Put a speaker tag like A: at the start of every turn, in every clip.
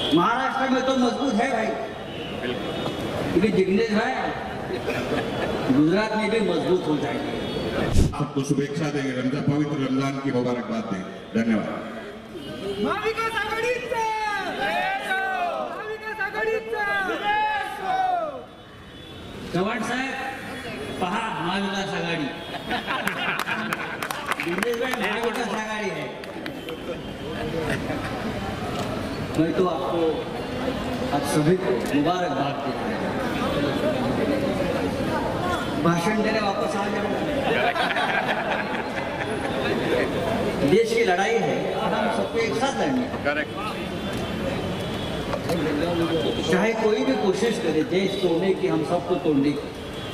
A: महाराष्ट्र में तो मजबूत है भाई, क्योंकि जिग्नेश भाई गुजरात में भी मजबूत हो जाएंगे।
B: सबको शुभेच्छा देंगे, पवित्र रमजान की मुबारकबाद दें। धन्यवाद।
C: महाविकास आघाडीचा
A: चव्हाण साहेब पहा, महाविकास आघाड़ी महाविकास आघाड़ी है। मैं तो आपको आप सभी को मुबारकबाद देता हूं। भाषण देने वापस आ जाओ। देश की लड़ाई है और हम सबको एक साथ लड़ने। चाहे कोई भी कोशिश करे देश तोड़ने की, हम सबको तोड़ने की,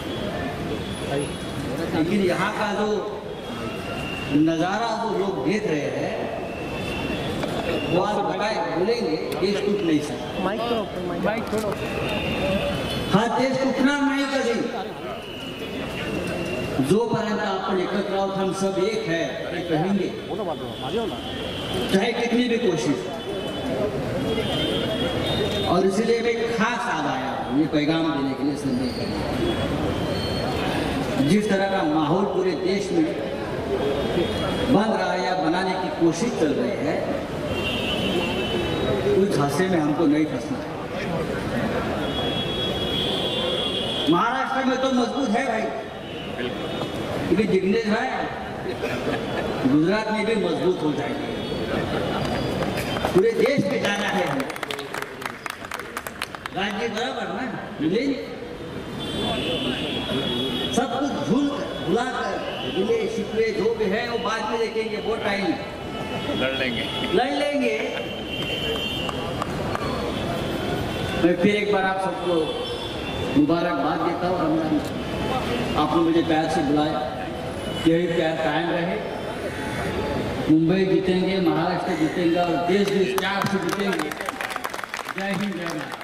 A: लेकिन यहाँ का जो नजारा जो लोग देख रहे हैं वो आज बताए बोलेंगे देश टूट नहीं सकता।
C: माइक छोड़ो।
A: हा देश टूटणार नाही कधी, जोपर्यंत आपण एकत्र आहोत, हम सब एक है ये कहेंगे, चाहे कितनी भी कोशिश। और इसलिए मैं खास आज आया हूं ये पैगाम देने के लिए, संदेश देने के लिए। जिस तरह का माहौल पूरे देश में बन रहा है या बनाने की कोशिश चल रही है, उस हादसे में हमको नहीं फंसना है। महाराष्ट्र में तो मजबूत है भाई, क्योंकि जिग्नेश भाई गुजरात में भी मजबूत हो जाएंगे। पूरे देश में जाना है हमें, राज्य बराबर ना मिलेंगे, सब कुछ भुला कर गिले शिकवे जो भी है वो बाद में देखेंगे, वो टाइम लड़ लेंगे। मैं फिर एक बार आप सबको मुबारकबाद देता हूँ रमजान। आपने मुझे प्यार से बुलाया, यही प्यार कायम रहे। मुंबई जीतेंगे, महाराष्ट्र जीतेंगे और देश भी प्यार से जीतेंगे। जय हिंद, जय भारत।